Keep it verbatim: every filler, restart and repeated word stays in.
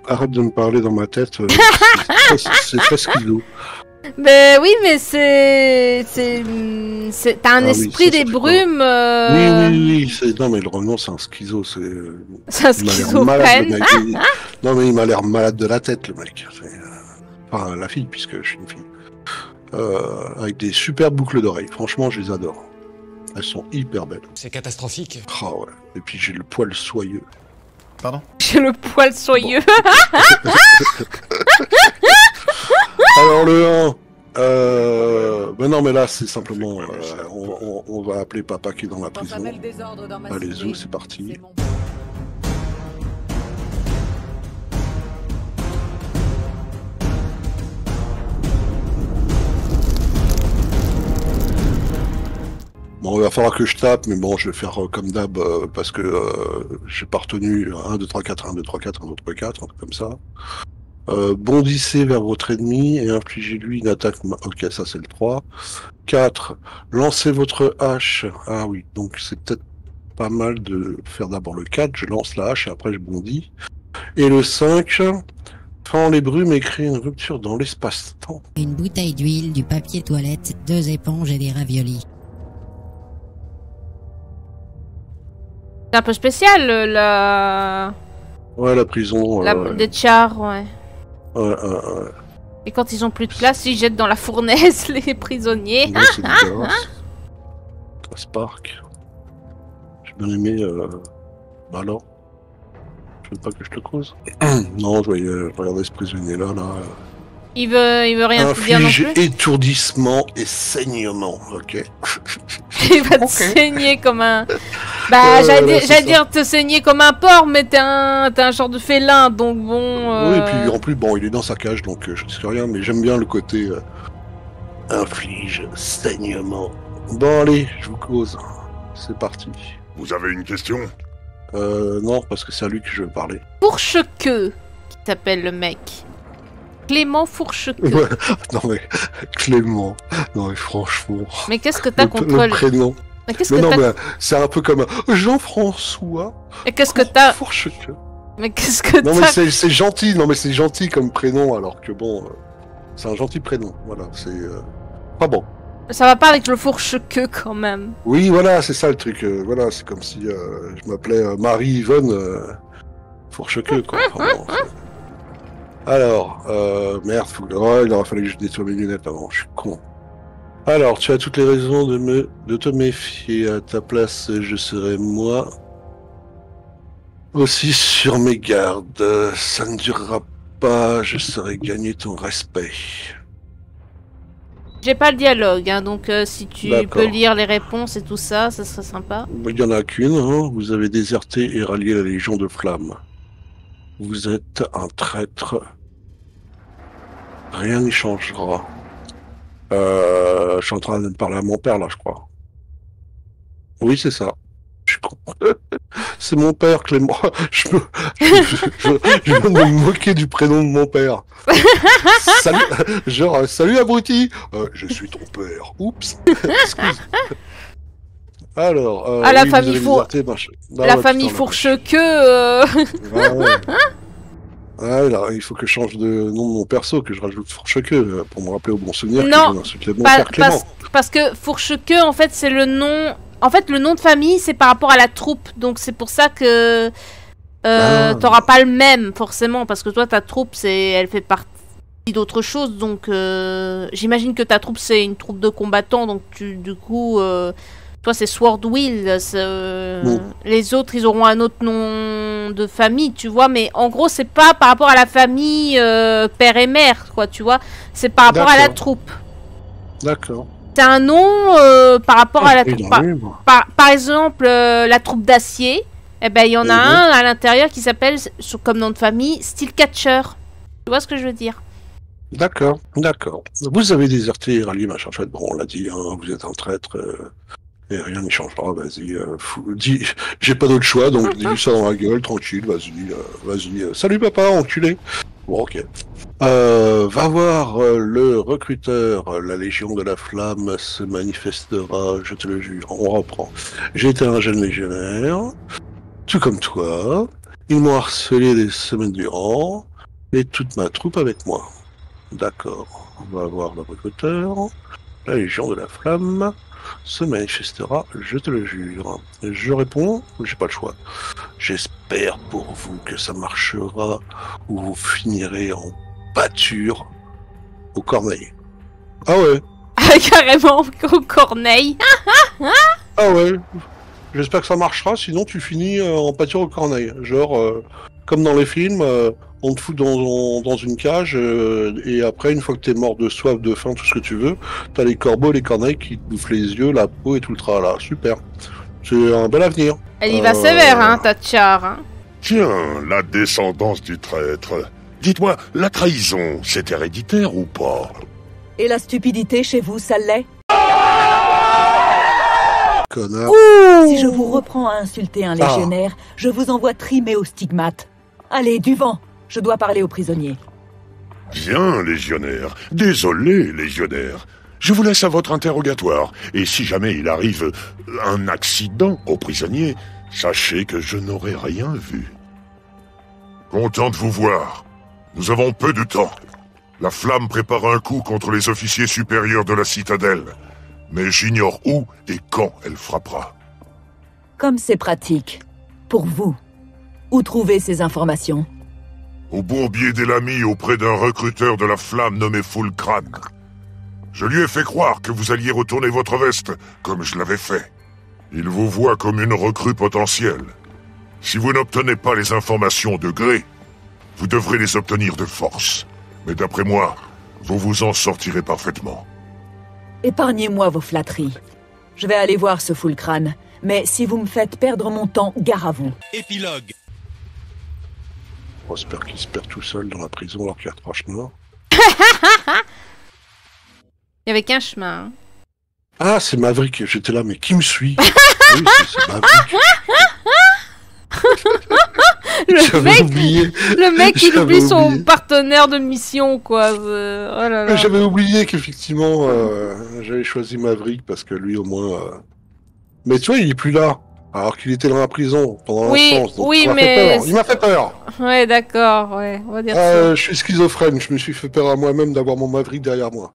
arrête de me parler dans ma tête. Euh, c'est très schizo. Ben oui, mais c'est... c'est... c'est- T'as un Ah oui, esprit ça, des ça fait brumes... euh, Oui, oui, oui. c'est- Non, mais le revenant, c'est un schizo. C'est... C'est un Il m'a l'air malade, le schizophrène. mec. Il- Non, mais il m'a l'air malade de la tête, le mec. C'est, euh, Enfin, la fille, puisque je suis une fille. Euh, avec des super boucles d'oreilles. Franchement, je les adore. Elles sont hyper belles. C'est catastrophique. Ah ouais. Et puis j'ai le poil soyeux. Pardon? J'ai le poil soyeux. Alors le un. Euh... Ben non, mais là, c'est simplement... euh, on, on- on va appeler papa qui est dans la Quand ça prison. met le désordre dans ma Allez, cité, zou, c'est parti. c'est mon- Bon, il va falloir que je tape, mais bon, je vais faire euh, comme d'hab, euh, parce que euh, j'ai pas retenu un, deux, trois, quatre, un, deux, trois, quatre, un, deux, trois, quatre, un truc comme ça. Euh, bondissez vers votre ennemi et infligez-lui une attaque... ma- Ok, ça c'est le trois. quatre. Lancez votre hache. Ah oui, donc c'est peut-être pas mal de faire d'abord le quatre, je lance la hache et après je bondis. Et le cinq. Fend les brumes et crée une rupture dans l'espace-temps. Une bouteille d'huile, du papier toilette, deux éponges et des raviolis. C'est un peu spécial, euh, la... Ouais, la prison... la... euh, des chars, ouais. ouais, ouais, ouais. Et quand ils ont plus de place, ils jettent dans la fournaise les prisonniers. Ouais, c'est dégueulasse. Spark. J'ai bien aimé... Euh... Bah alors. Je veux pas que je te cause. Non, je voyais, je regardais ce prisonnier-là, là. Il veut, il veut rien te dire non Inflige plus. étourdissement et saignement, ok. Il va te Ok. saigner comme un... Bah, Euh, j'allais voilà, dire, c'est j'allais ça. dire te saigner comme un porc, mais t'es un, t'es un genre de félin, donc bon... euh, Oui, et puis en plus, bon, il est dans sa cage, donc euh, je ne sais rien, mais j'aime bien le côté euh, inflige saignement. Bon, allez, je vous cause. C'est parti. Vous avez une question? Euh, non, parce que c'est à lui que je veux parler. Fourchequeux, qui t'appelle le mec. Clément Fourchequeux. Ouais. Non, mais Clément. Non, mais franchement. Mais qu'est-ce que t'as Le, contre le le... prénom. Mais qu'est-ce Mais que non, t'as... mais c'est un peu comme un Jean-François. Mais qu'est-ce que t'as... Fourchequeux. Mais qu'est-ce que Non, mais t'as... c'est c'est gentil, non, mais c'est gentil comme prénom, alors que bon, euh, c'est un gentil prénom, voilà, c'est euh, pas bon. Ça va pas avec le fourchequeux quand même. Oui, voilà, c'est ça le truc, euh, voilà, c'est comme si euh, je m'appelais euh, Marie-Yvonne euh, Fourchequeux, quoi. Enfin, bon, c'est- alors, euh, merde, faut... oh, il aurait fallu que je nettoie mes lunettes avant, je suis con. Alors, tu as toutes les raisons de me de te méfier, à ta place, je serai moi. Aussi sur mes gardes, ça ne durera pas, je saurai gagner ton respect. J'ai pas le dialogue, hein, donc euh, si tu D'accord. peux lire les réponses et tout ça, ça serait sympa. Il n'y en a qu'une, hein. Vous avez déserté et rallié la Légion de Flammes. Vous êtes un traître. Rien n'y changera. Euh, je suis en train de parler à mon père, là, je crois. Oui, c'est ça. Je suis con. C'est mon père, Clément. Je, me... je, je, je viens de me moquer du prénom de mon père. Salut, genre, euh, salut abruti. Euh, je suis ton père. Oups. Excuse. Alors, euh, Ah, la oui, famille vous avez Four- déserté, machin. Ah la ouais, famille putain, Fourchequeux... euh, Ouais, ouais. Ah, là, il faut que je change de nom de mon perso, que je rajoute Fourchequeux euh, pour me rappeler au bon souvenir Non, que je n'insulte mon pas- père Clément. parce, parce que Fourchequeux, en fait, c'est le nom... En fait, le nom de famille, c'est par rapport à la troupe. Donc, c'est pour ça que... Euh, Ah. T'auras pas le même, forcément. Parce que toi, ta troupe, c'est, elle fait partie d'autre chose. Donc, euh, j'imagine que ta troupe, c'est une troupe de combattants. Donc, tu, du coup... Euh, toi, c'est Swordwill. c'est, euh, Bon. Les autres, ils auront un autre nom de famille, tu vois. Mais en gros, c'est pas par rapport à la famille euh, père et mère, quoi, tu vois. C'est par rapport à la D'accord. troupe. D'accord. C'est un nom euh, par rapport à la Et troupe. dans Par, le livre. par, par exemple, euh, la troupe d'acier, eh ben, il y en a Mhm. un à l'intérieur qui s'appelle, sur- comme nom de famille, Steelcatcher. Tu vois ce que je veux dire? D'accord, d'accord. Vous avez déserté et rallié machin chouette. Bon, on l'a dit, hein, vous êtes un traître. Euh, et rien n'y changera, vas-y. Euh, fou- dis, j'ai pas d'autre choix, donc dis ça dans la gueule, tranquille, vas-y, euh, vas-y. euh, salut papa, enculé. Bon, ok. Euh, va voir euh, le recruteur, euh, la Légion de la Flamme se manifestera, je te le jure. On reprend. J'ai été un jeune légionnaire, tout comme toi. Ils m'ont harcelé des semaines durant. Et toute ma troupe avec moi. D'accord. On va avoir le recruteur. La Légion de la Flamme se manifestera, je te le jure. Je réponds, j'ai pas le choix. J'espère pour vous que ça marchera ou vous finirez en pâture au Corneille. Ah ouais. Ah, carrément, au Corneille. Ah ouais. J'espère que ça marchera, sinon tu finis euh, en pâture au Corneille. Genre, euh, comme dans les films, euh, on te fout dans, dans une cage, euh, et après, une fois que t'es mort de soif, de faim, tout ce que tu veux, t'as les corbeaux, les corneilles qui te bouffent les yeux, la peau et tout le tralala. Super. C'est un bel avenir. Elle y va Euh, sévère, hein, ta tchar. Hein. Tiens, la descendance du traître. Dites-moi, la trahison, c'est héréditaire ou pas? Et la stupidité chez vous, ça l'est? Connard. Ouh. Si je vous reprends à insulter un légionnaire, ah. je vous envoie trimer au stigmate. Allez, du vent. Je dois parler aux prisonniers. Bien, légionnaire. Désolé, légionnaire. Je vous laisse à votre interrogatoire. Et si jamais il arrive un accident aux prisonniers, sachez que je n'aurai rien vu. Content de vous voir. Nous avons peu de temps. La flamme prépare un coup contre les officiers supérieurs de la citadelle. Mais j'ignore où et quand elle frappera. Comme c'est pratique. Pour vous. Où trouver ces informations? Au bourbier des Lamis auprès d'un recruteur de la flamme nommé Fulcran. Je lui ai fait croire que vous alliez retourner votre veste, comme je l'avais fait. Il vous voit comme une recrue potentielle. Si vous n'obtenez pas les informations de gré, vous devrez les obtenir de force. Mais d'après moi, vous vous en sortirez parfaitement. Épargnez-moi vos flatteries. Je vais aller voir ce Fulcran, mais si vous me faites perdre mon temps, gare à vous. Épilogue. J'espère qu'il se perd tout seul dans la prison alors qu'il y a trois chemins. Il y avait qu'un chemin. Hein. Ah, c'est Maverick. J'étais là, mais qui me suit? Oui, c'est Maverick. le, mec, oublié. le mec, il oublie son oublié. partenaire de mission, quoi. Euh, oh là là. J'avais oublié qu'effectivement, euh, j'avais choisi Maverick parce que lui, au moins... Euh... Mais tu vois, il est plus là. Alors qu'il était dans la prison pendant oui, l'instance. Donc oui, il m'a mais... fait peur. Il m'a fait peur. Ouais, d'accord, ouais. On va dire euh, ça. Je suis schizophrène. Je me suis fait peur à moi-même d'avoir mon Maverick derrière moi.